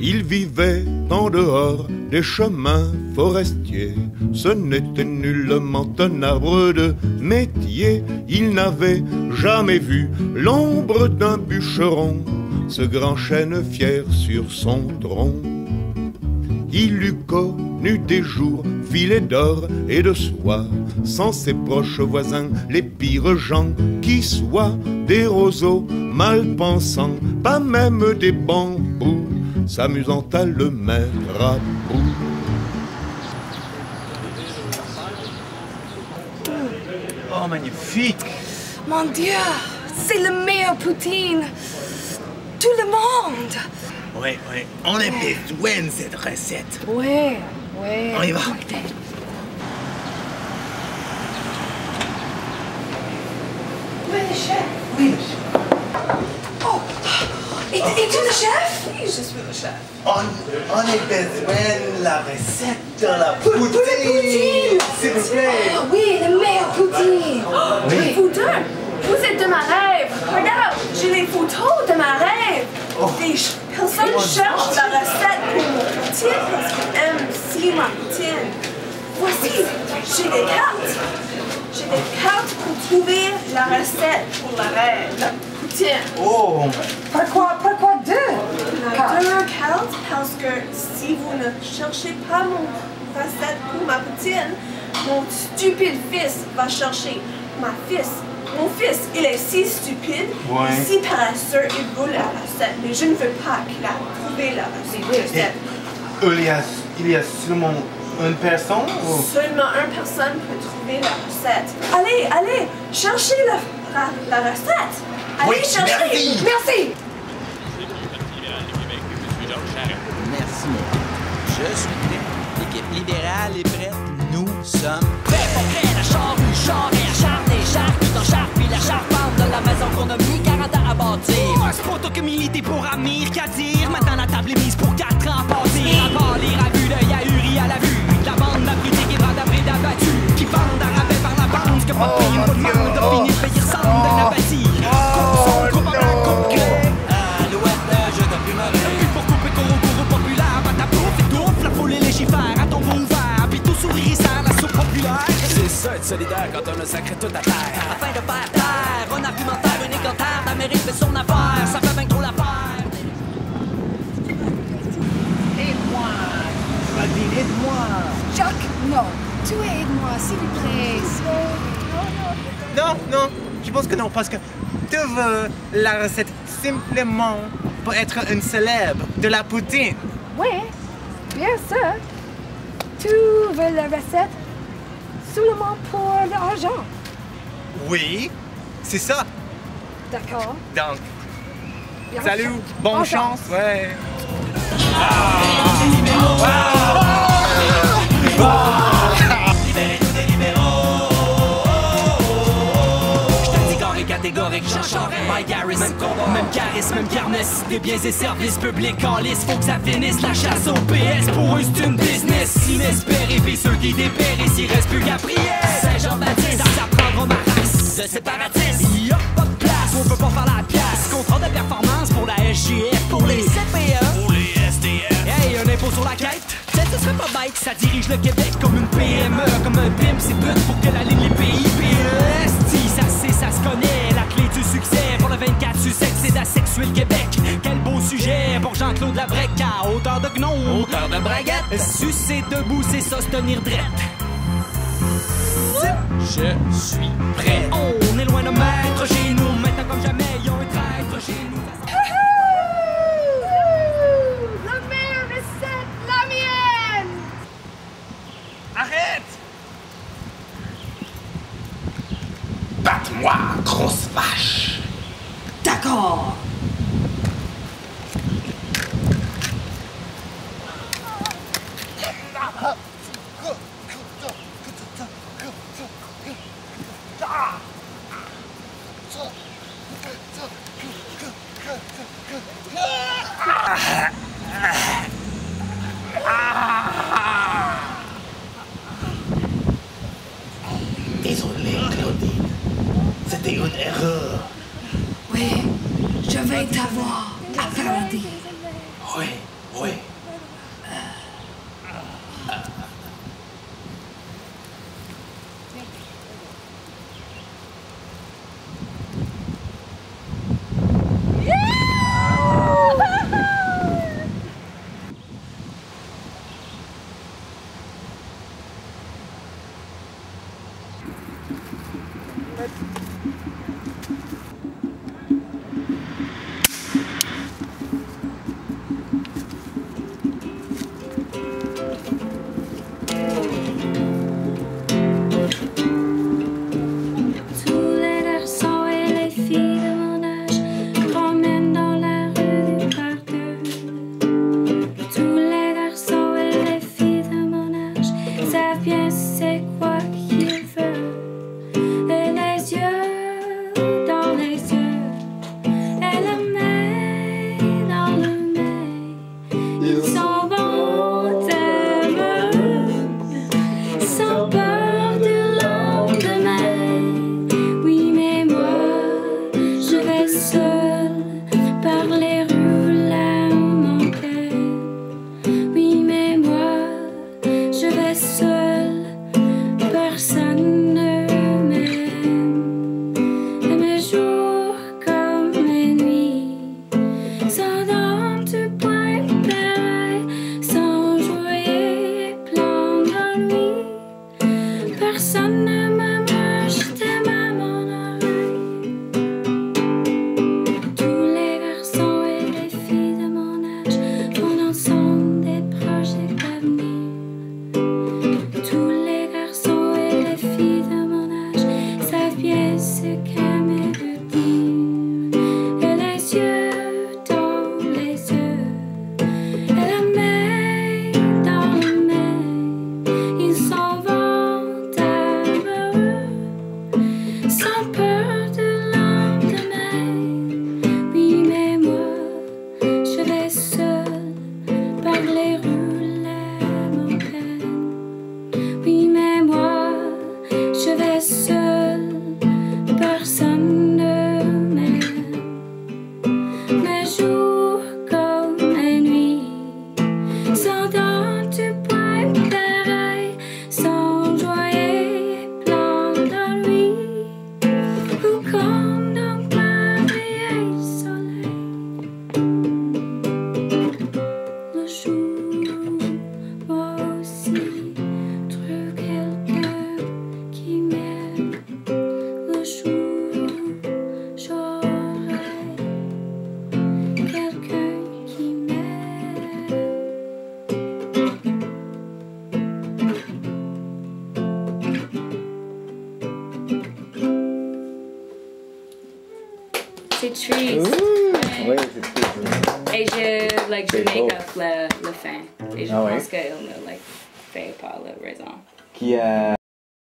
Il vivait en dehors des chemins forestiers. Ce n'était nullement un arbre de métier. Il n'avait jamais vu l'ombre d'un bûcheron, ce grand chêne fier sur son tronc. Il eût connu des jours filés d'or et de soie, sans ses proches voisins, les pires gens qui soient, des roseaux mal pensants, pas même des bambous, s'amusant à le mettre à bout. Oh, magnifique! Mon Dieu, c'est le meilleur Poutine! Tout le monde! Ouais, on a besoin de cette recette. Ouais. On y va. Où est le chef? Oui. Oh! Es-tu le chef? Oui, je suis le chef. On a besoin de la recette de la poutine. S'il vous plaît. Ah oui, le meilleur Poutine! Oui. Vous deux, vous êtes de ma rêve. Regarde, j'ai les photos de ma rêve. Les personnes cherchent la recette pour mon poutine parce qu'ils aiment si ma poutine. Voici, j'ai des cartes. J'ai des cartes pour trouver la recette pour la rêve, la poutine. Oh. Pourquoi deux? Deux cartes parce que si vous ne cherchez pas mon recette pour ma poutine, mon stupide fils va chercher mon fils, il est si stupide, si paresseux, il veut la recette, mais je ne veux pas qu'il a trouvé la recette. Il y a seulement une personne ou... Seulement une personne peut trouver la recette. Allez, cherchez la recette. Allez, cherchez. Merci. Merci. Je suis prêt. L'équipe libérale est prête. Nous sommes prêts. Pas prêts. La char et la charte des chartes. Tout en charte, puis la charpente de la maison qu'on a mis 40 ans à bâtir. C'est pas toi que militer pour Amir qu'à dire. Maintenant la table est mise pour 4 ans à passer. À part les ravues d'œil ahuri à la vue. La bande d'abrutis qui vendent après d'abattus. Qui vendent à rabais par la bande. Que pas de payer, pas de vente. De finir de payer ressemble d'un abattis. Coupe son, coupe en blanc, coupe grec. Alouette, je donne plus ma vie. Pour couper courroux populaire. Bat ta bouffe et touffe. La foule et légifère. À ton beau ouvert. Puis tout sourire sans la soupe populaire. C'est ça être solidaire quand on a sacré toute la terre. Afin de faire taire, un argumentaire, un écantaire, d'Amérique fait son affaire, ça fait bien trop l'affaire. Aide-moi. Vas-y, aide-moi. Jacques, non. Tu aide-moi, s'il vous plaît. Non, je pense que non, parce que tu veux la recette simplement pour être une célèbre de la poutine. Oui, bien sûr. Tu veux la recette seulement pour l'argent. Oui, c'est ça. D'accord. Donc, Bien salut, sûr. bonne chance. Ouais. Libérez-nous des libéraux. Je te dis carré catégorique, Jean Charest, Mike Harris, même combat, même charisme, même carnesse. Des biens et services publics en lice, faut que ça finisse. La chasse au PS, pour eux c'est une business inespérée. Puis ceux qui dépérissent, il reste plus qu'à prier. Saint-Jean-Baptiste, ça prendra ma race de séparatistes. Y'a pas de place, on peut pas faire la pièce. Contrat de performance pour la SGF, pour les CPE, Pour les SDF. hey, un impôt sur la quête. Ce serait pas bête, ça dirige le Québec comme une PME, comme un PIM, c'est but pour que la ligne les pays PEST. Ça c'est, ça se connaît, la clé du succès pour le 24 Sussex, c'est d'asexuer le Québec. Quel beau sujet pour Jean-Claude Labrec à hauteur de gnome, hauteur de braguette. Sucer debout, c'est ça, se tenir drette. Je suis prêt. On est loin de maître chez nous, maintenant comme jamais, y'a un traître chez nous. La meilleure recette, la mienne! Arrête! Batte-moi, grosse vache. D'accord. Désolé, Claudine. C'était une erreur. Oui, je vais t'avoir à paradis. Oui, oui. c'est triste. Oui, c'est triste. Et je make up le fin. Et je pense qu'elle ne fait pas la raison. Qui a